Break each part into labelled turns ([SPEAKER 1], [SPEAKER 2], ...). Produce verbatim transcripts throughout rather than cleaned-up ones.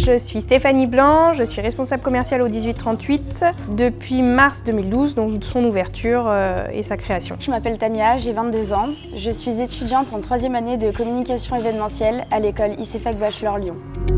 [SPEAKER 1] Je suis Stéphanie Blanc, je suis responsable commerciale au dix-huit trente-huit depuis mars deux mille douze, donc son ouverture euh, et sa création.
[SPEAKER 2] Je m'appelle Tania, j'ai vingt-deux ans. Je suis étudiante en troisième année de communication événementielle à l'école I C F A C Bachelor Lyon.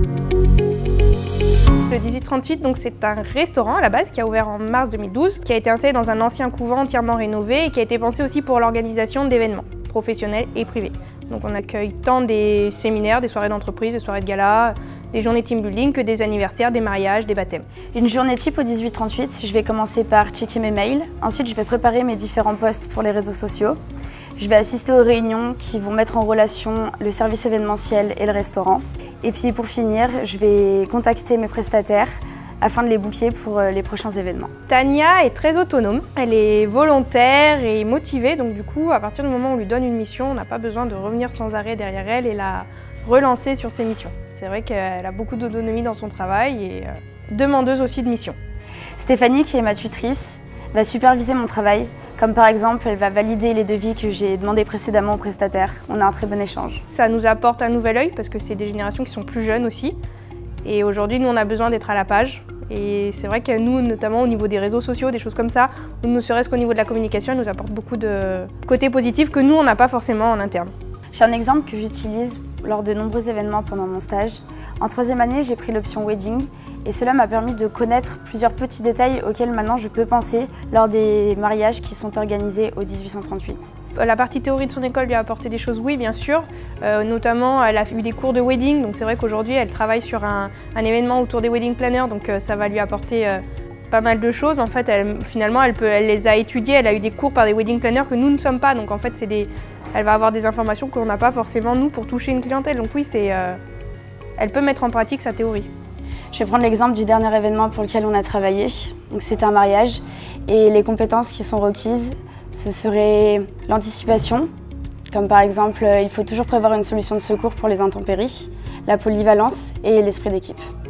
[SPEAKER 1] Le dix-huit trente-huit, donc c'est un restaurant à la base qui a ouvert en mars deux mille douze, qui a été installé dans un ancien couvent entièrement rénové et qui a été pensé aussi pour l'organisation d'événements professionnels et privés. Donc on accueille tant des séminaires, des soirées d'entreprise, des soirées de gala, des journées team building que des anniversaires, des mariages, des baptêmes.
[SPEAKER 2] Une journée type au dix-huit trente-huit, je vais commencer par checker mes mails. Ensuite, je vais préparer mes différents posts pour les réseaux sociaux. Je vais assister aux réunions qui vont mettre en relation le service événementiel et le restaurant. Et puis pour finir, je vais contacter mes prestataires afin de les booker pour les prochains événements.
[SPEAKER 1] Tania est très autonome, elle est volontaire et motivée, donc du coup, à partir du moment où on lui donne une mission, on n'a pas besoin de revenir sans arrêt derrière elle et la relancer sur ses missions. C'est vrai qu'elle a beaucoup d'autonomie dans son travail et euh, demandeuse aussi de missions.
[SPEAKER 2] Stéphanie, qui est ma tutrice, va superviser mon travail. Comme par exemple, elle va valider les devis que j'ai demandés précédemment aux prestataires. On a un très bon échange.
[SPEAKER 1] Ça nous apporte un nouvel œil parce que c'est des générations qui sont plus jeunes aussi. Et aujourd'hui, nous, on a besoin d'être à la page. Et c'est vrai que nous, notamment au niveau des réseaux sociaux, des choses comme ça, ou ne serait-ce qu'au niveau de la communication, elle nous apporte beaucoup de côtés positifs que nous, on n'a pas forcément en interne.
[SPEAKER 2] J'ai un exemple que j'utilise lors de nombreux événements pendant mon stage. En troisième année, j'ai pris l'option wedding et cela m'a permis de connaître plusieurs petits détails auxquels maintenant je peux penser lors des mariages qui sont organisés au dix-huit trente-huit.
[SPEAKER 1] La partie théorie de son école lui a apporté des choses, oui bien sûr, euh, notamment elle a eu des cours de wedding, donc c'est vrai qu'aujourd'hui elle travaille sur un, un événement autour des wedding planners, donc euh, ça va lui apporter euh, pas mal de choses. En fait, elle, finalement elle, peut, elle les a étudiées, elle a eu des cours par des wedding planners que nous ne sommes pas, donc en fait c'est des, elle va avoir des informations qu'on n'a pas forcément nous pour toucher une clientèle, donc oui, c'est, euh, elle peut mettre en pratique sa théorie.
[SPEAKER 2] Je vais prendre l'exemple du dernier événement pour lequel on a travaillé. C'est un mariage et les compétences qui sont requises, ce serait l'anticipation, comme par exemple il faut toujours prévoir une solution de secours pour les intempéries, la polyvalence et l'esprit d'équipe.